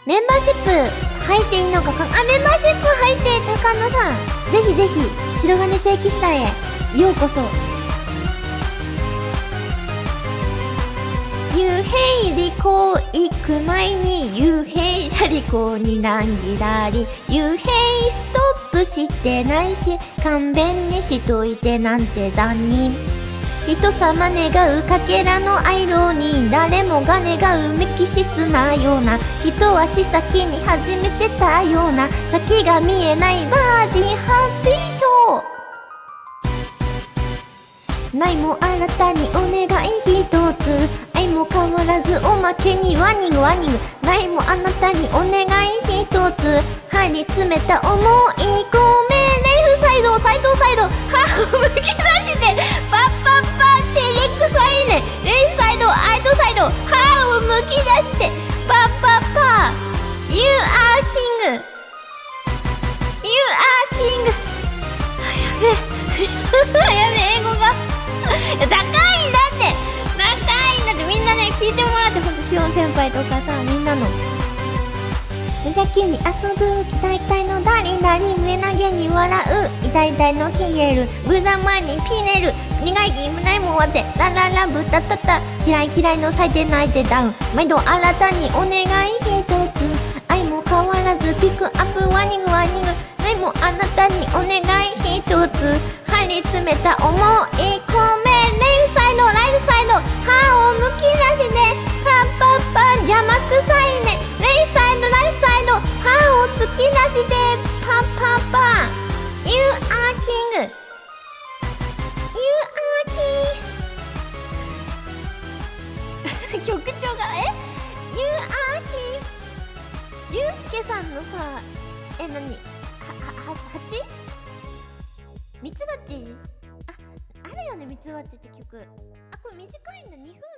メンバーシップ入っていいのかメンバーシップ入って高野さん、ぜひぜひ白金聖騎士団へようこそ。幽閉リコ行く前に幽閉じゃリコに難儀だり、幽閉ストップしてないし勘弁にしといてなんて残忍。人様願うかけらのアイロに誰もが願う無機質なような、一足先に始めてたような先が見えないバージンハッピーショー。ないも新たにお願い一つ、愛も変わらずおまけにワニグワニグ。ないもあなたにお願い一つ、張り詰めた思い込め。レイフサイドサイドサイド、歯をむき出してパッパッパ照れくさいね。レイフサイドアイドサイド、歯をむき出してパッパッパ You are king You are king やべえ英語が高いんだってみんなね聞いてもらって、ほんとシオン先輩とかさ、みんなの無邪気に遊ぶ期待期待のダリダリ、胸投げに笑う痛い痛いの消える無様にピネル苦い気ないもん終わってラララブタタタ、嫌い嫌いの咲いて泣いてダウン、毎度新たにお願い一つ、愛も変わらずピックアップワニグワニグ。愛もあなたにお願い一つ、張り詰めた思い込め。レイフサイドライフサイド、歯をむき出してパッパッパ邪魔くさいね。レイフサイドライフサイド、歯を突き出してパッパッパ You are king You are king 曲調がYou are king ゆうすけさんのさ、何蜂ミツバチ、あるよねミツバチって曲。あ、これ短いんだ、2分